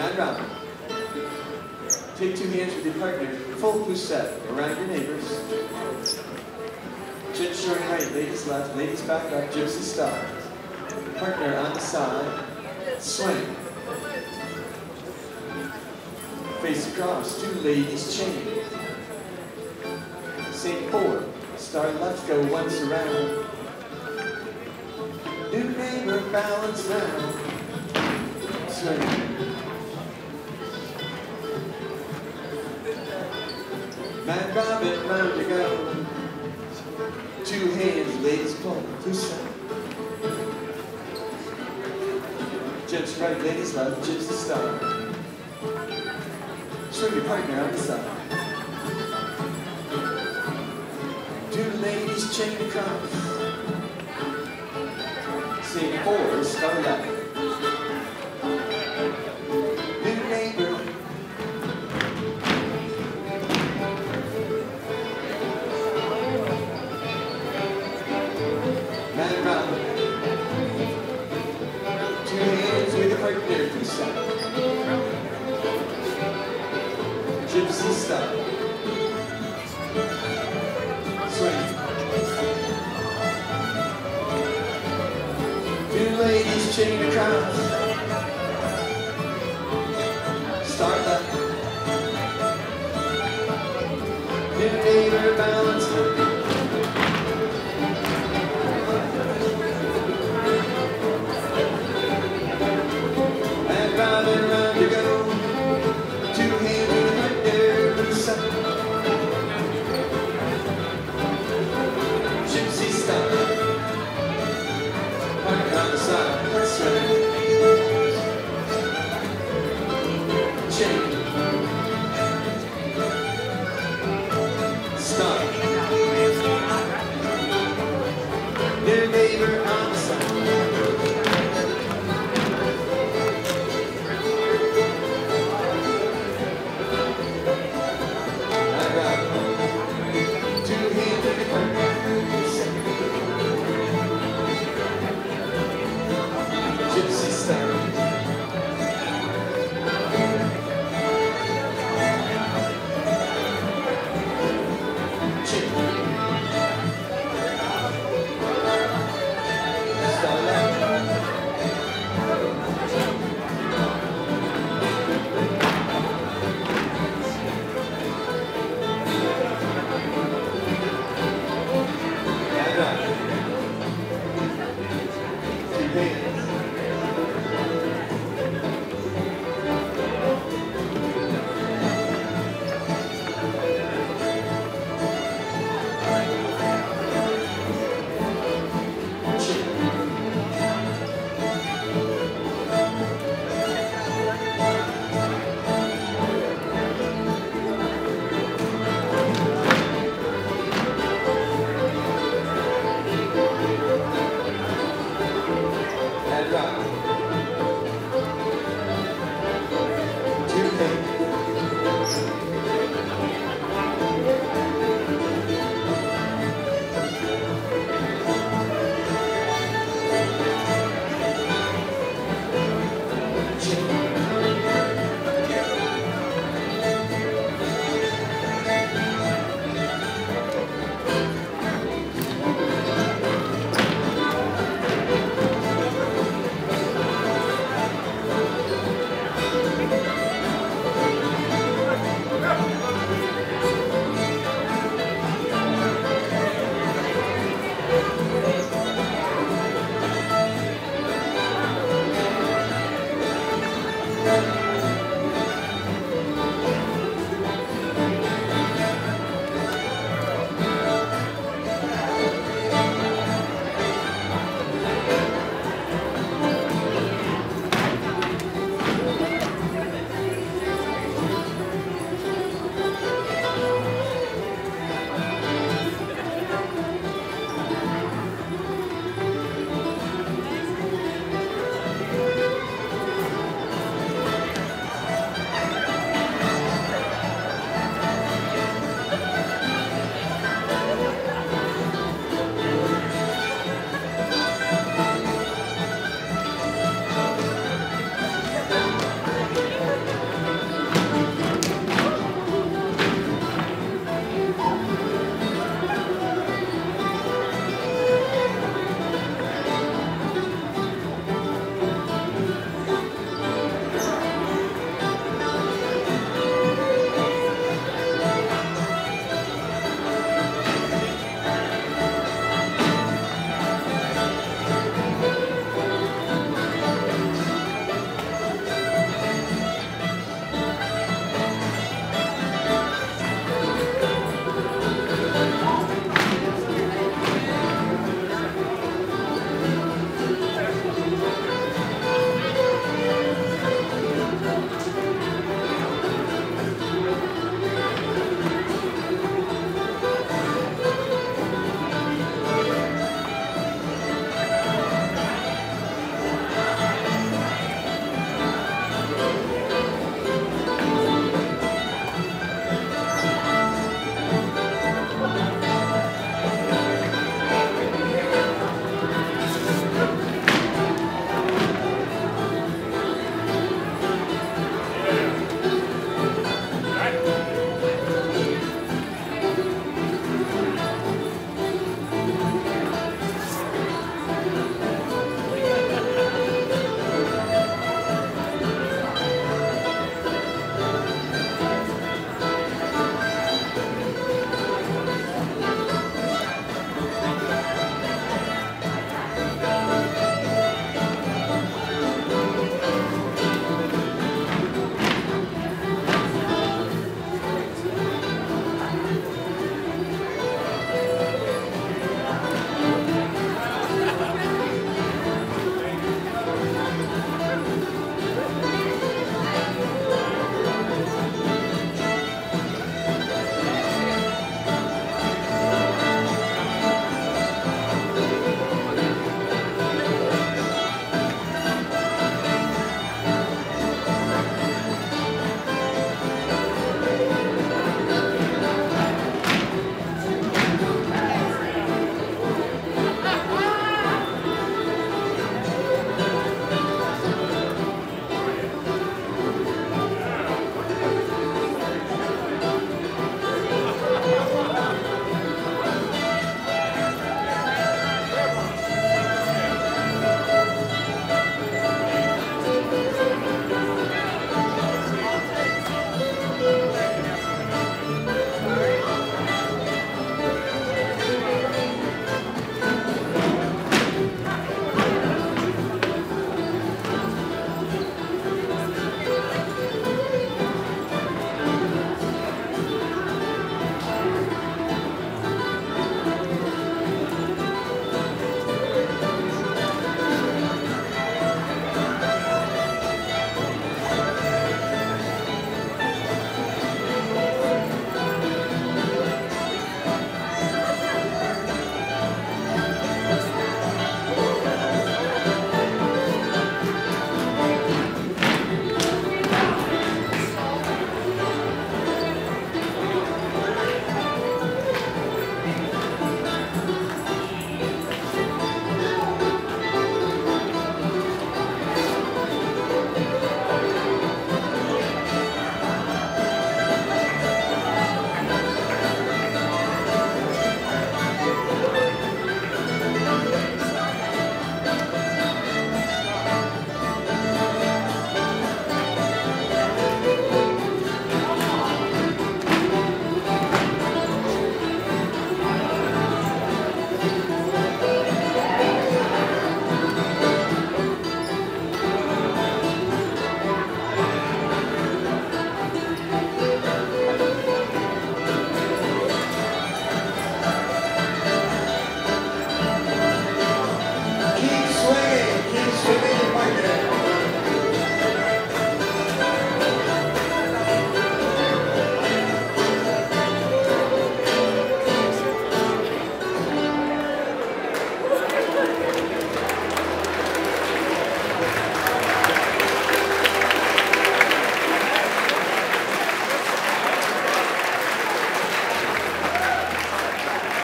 Man round. Take two hands with your partner, full poussette around your neighbors. Chin short right, ladies left, ladies back up, gypsy style. Partner on the side, swing. Face across, two ladies chain. Same four, start left, go once around. New neighbor, balance round. Swing. Man Robin, round to go. Two hands, ladies pull, poussette. Gents right, ladies left, gypsy style. Swing your partner on the side. Two ladies chain across. Sing four, start left. New neighbor. Man round. Two hands with a partner, poussette. Gypsy style. Swing. Two ladies chain across. Start left. New neighbor, balance left. And round you go. Two hands with a partner, poussette. Gypsy style. Partner on the side, swing. Chain. Stop. New neighbor on the side. Gypsy style. Chick.